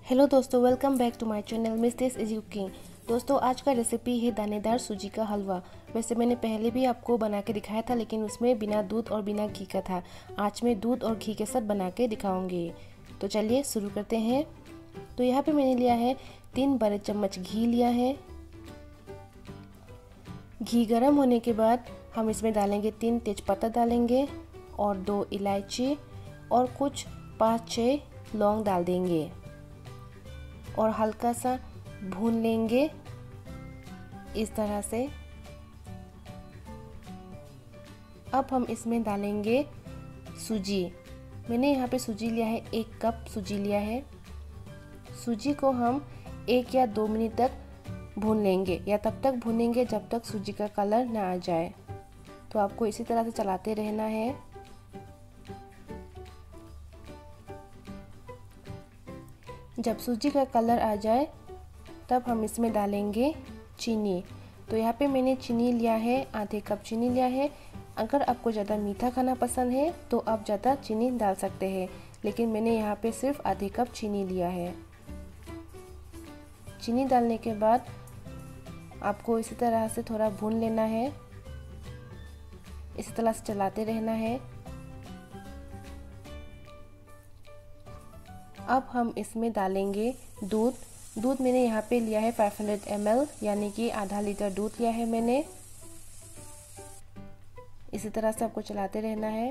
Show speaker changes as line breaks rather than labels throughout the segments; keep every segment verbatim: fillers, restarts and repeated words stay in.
Hello दोस्तों, welcome back to my channel mistress is cooking. दोस्तों, आज का रेसिपी है दानेदार सूजी का हलवा। वैसे मैंने पहले भी आपको बना के दिखाया था, लेकिन उसमें बिना दूध और बिना घी का था। आज मैं दूध और घी के साथ बना के दिखाऊंगी। तो चलिए शुरू करते हैं। तो यहाँ पे मैंने लिया है तीन बड़े चम्मच घी लिया है। घी गर्म होने के बाद हम इसमें डालेंगे तीन तेजपत्ता डालेंगे और दो इलायची और कुछ पाँच छः लौंग डाल देंगे और हल्का सा भून लेंगे इस तरह से। अब हम इसमें डालेंगे सूजी। मैंने यहाँ पे सूजी लिया है, एक कप सूजी लिया है। सूजी को हम एक या दो मिनट तक भून लेंगे या तब तक भूनेंगे जब तक सूजी का कलर ना आ जाए। तो आपको इसी तरह से चलाते रहना है। जब सूजी का कलर आ जाए तब हम इसमें डालेंगे चीनी। तो यहाँ पे मैंने चीनी लिया है, आधे कप चीनी लिया है। अगर आपको ज़्यादा मीठा खाना पसंद है तो आप ज़्यादा चीनी डाल सकते हैं, लेकिन मैंने यहाँ पे सिर्फ आधे कप चीनी लिया है। चीनी डालने के बाद आपको इसी तरह से थोड़ा भून लेना है, इसी तरह से चलाते रहना है। अब हम इसमें डालेंगे दूध। दूध मैंने यहाँ पे लिया है पाँच सौ एम एल, यानी कि आधा लीटर दूध लिया है मैंने। इसी तरह से आपको चलाते रहना है।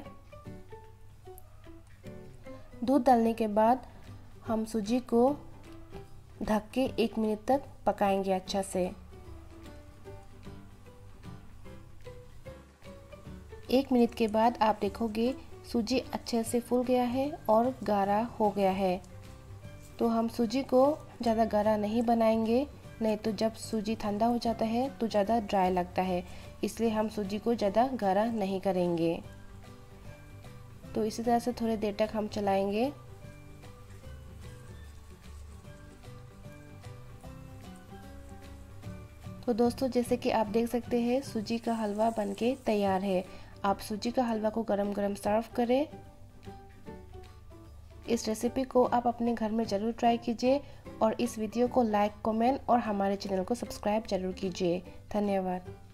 दूध डालने के बाद हम सूजी को ढक के एक मिनट तक पकाएंगे अच्छा से। एक मिनट के बाद आप देखोगे सूजी अच्छे से फूल गया है और गाढ़ा हो गया है। तो हम सूजी को ज़्यादा गाढ़ा नहीं बनाएंगे, नहीं तो जब सूजी ठंडा हो जाता है तो ज़्यादा ड्राई लगता है, इसलिए हम सूजी को ज़्यादा गाढ़ा नहीं करेंगे। तो इसी तरह से थोड़ी देर तक हम चलाएंगे। तो दोस्तों, जैसे कि आप देख सकते हैं सूजी का हलवा बनके तैयार है। आप सूजी का हलवा को गरम गरम सर्व करें। इस रेसिपी को आप अपने घर में ज़रूर ट्राई कीजिए और इस वीडियो को लाइक, कमेंट और हमारे चैनल को सब्सक्राइब ज़रूर कीजिए। धन्यवाद।